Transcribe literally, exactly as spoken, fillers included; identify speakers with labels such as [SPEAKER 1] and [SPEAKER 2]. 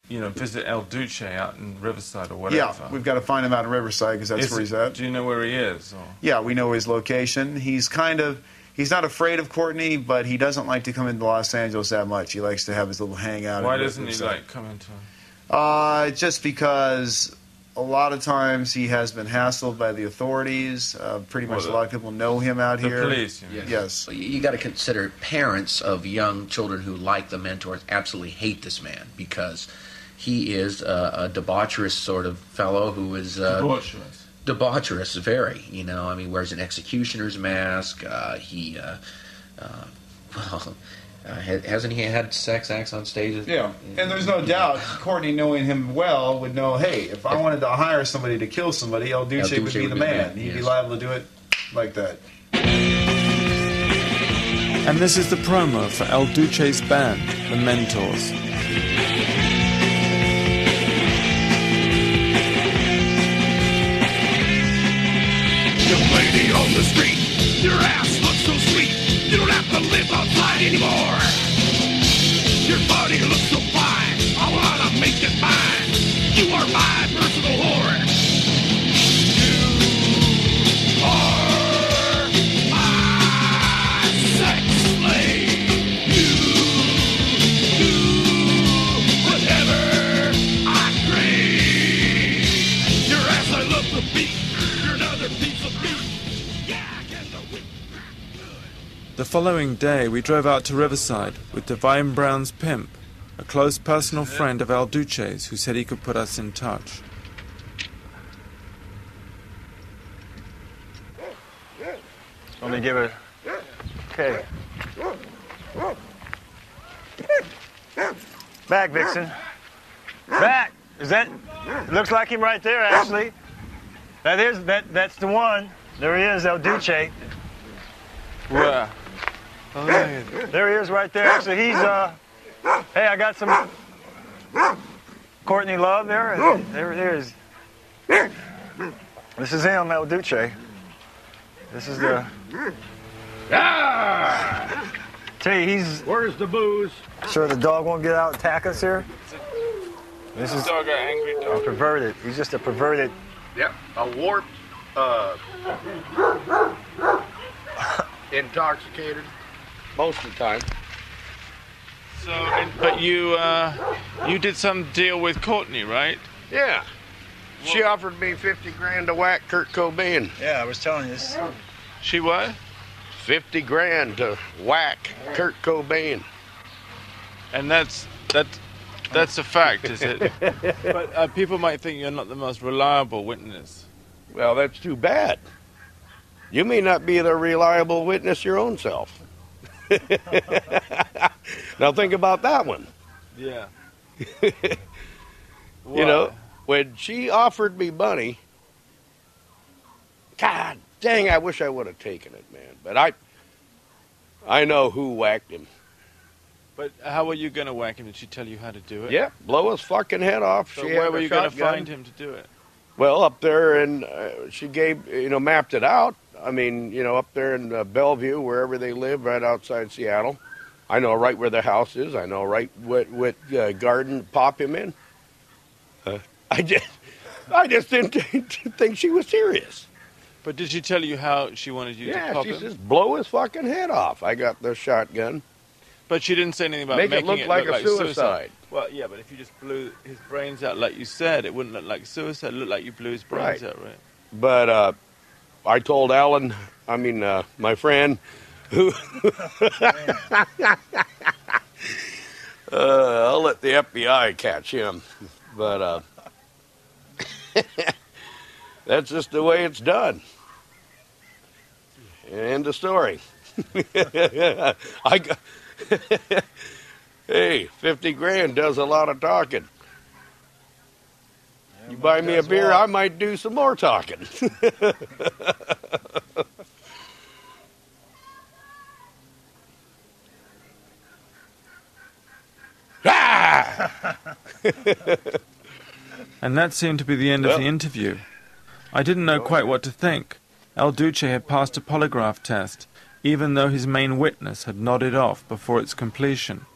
[SPEAKER 1] you know, visit El Duce out in Riverside or whatever.
[SPEAKER 2] Yeah, we've got to find him out in Riverside because that's
[SPEAKER 1] is
[SPEAKER 2] where he's
[SPEAKER 1] it,
[SPEAKER 2] at.
[SPEAKER 1] Do you know where he is? Or?
[SPEAKER 2] Yeah, we know his location. He's kind of, he's not afraid of Courtney, but he doesn't like to come into Los Angeles that much. He likes to have his little hangout.
[SPEAKER 1] Why doesn't he like coming to?
[SPEAKER 2] Uh, just because a lot of times he has been hassled by the authorities. Uh, pretty much
[SPEAKER 1] well, the,
[SPEAKER 2] a lot of people know him out
[SPEAKER 1] the
[SPEAKER 2] here.
[SPEAKER 1] The police, you
[SPEAKER 2] yes. yes.
[SPEAKER 3] You, you got to consider parents of young children who like the mentors absolutely hate this man because he is a, a debaucherous sort of fellow who is uh,
[SPEAKER 1] debaucherous.
[SPEAKER 3] Debaucherous, very. You know, I mean, wears an executioner's mask. Uh, he, uh, uh, well. Uh, hasn't he had sex acts on stage?
[SPEAKER 2] Yeah, and there's no doubt Courtney, knowing him well, would know, hey, if I wanted to hire somebody to kill somebody, El Duce, El Duce would be the man. He'd yes. be liable to do it like that.
[SPEAKER 1] And this is the promo for El Duce's band, The Mentors.
[SPEAKER 4] Young lady on the street, your ass looks so sweet. You don't have to live outside anymore. Your body looks so fine. I wanna make it mine. You are my personal whore. You are my sex slave. You do whatever I crave. Your ass I love to beat. You're another piece of meat. Yeah, I can the whip.
[SPEAKER 1] The following day, we drove out to Riverside with Divine Brown's pimp, a close personal friend of El Duce's, who said he could put us in touch.
[SPEAKER 5] Let me give it. Okay. Back, Vixen. Back. Is that? Looks like him right there, actually. That is. That. That's the one. There he is, El Duce.
[SPEAKER 1] Where?
[SPEAKER 5] Oh, there he is right there. Actually, he's, uh, hey, I got some Courtney love there. There it is. This is him, El Duce. This is the... Ah! Tell you, he's...
[SPEAKER 4] Where's the booze?
[SPEAKER 5] Sure the dog won't get out and attack us here? This is
[SPEAKER 1] dog, an angry dog.
[SPEAKER 5] A perverted. He's just a perverted...
[SPEAKER 6] Yep, a warped, uh... intoxicated. Most of the time.
[SPEAKER 1] So, and, but you, uh, you did some deal with Courtney, right?
[SPEAKER 6] Yeah. She well, offered me fifty grand to whack Kurt Cobain.
[SPEAKER 5] Yeah, I was telling you this.
[SPEAKER 1] She what?
[SPEAKER 6] Fifty grand to whack Kurt Cobain.
[SPEAKER 1] And that's that. That's a fact, is it? But uh, people might think you're not the most reliable witness.
[SPEAKER 6] Well, that's too bad. You may not be the reliable witness your own self. Now think about that one.
[SPEAKER 1] Yeah.
[SPEAKER 6] You know, when she offered me money, God dang, I wish I would have taken it, man. But I, I know who whacked him.
[SPEAKER 1] But how were you going to whack him? Did she tell you how to do it?
[SPEAKER 6] Yeah, blow his fucking head off.
[SPEAKER 1] So
[SPEAKER 6] she
[SPEAKER 1] where were you going to find him to do it?
[SPEAKER 6] Well, up there, and uh, she gave, you know, mapped it out. I mean, you know, up there in uh, Bellevue, wherever they live, right outside Seattle. I know right where their house is. I know right what what uh, garden to pop him in. Uh, I just, I just didn't think she was serious.
[SPEAKER 1] But did she tell you how she wanted you
[SPEAKER 6] yeah,
[SPEAKER 1] to pop
[SPEAKER 6] she
[SPEAKER 1] him?
[SPEAKER 6] says blow his fucking head off. I got the shotgun.
[SPEAKER 1] But she didn't say anything about
[SPEAKER 6] Make
[SPEAKER 1] making
[SPEAKER 6] it look
[SPEAKER 1] it
[SPEAKER 6] like
[SPEAKER 1] look
[SPEAKER 6] a
[SPEAKER 1] like
[SPEAKER 6] suicide.
[SPEAKER 1] suicide. Well, yeah, but if you just blew his brains out like you said, it wouldn't look like suicide. It looked like you blew his brains
[SPEAKER 6] right.
[SPEAKER 1] out, right?
[SPEAKER 6] But uh, I told Alan, I mean, uh, my friend, who... uh, I'll let the F B I catch him. But uh, that's just the way it's done. End of story. I got... Hey, fifty grand does a lot of talking. Yeah, you buy me a beer, well. I might do some more talking.
[SPEAKER 1] And that seemed to be the end
[SPEAKER 6] well,
[SPEAKER 1] of the interview. I didn't know quite what to think. El Duce had passed a polygraph test, even though his main witness had nodded off before its completion.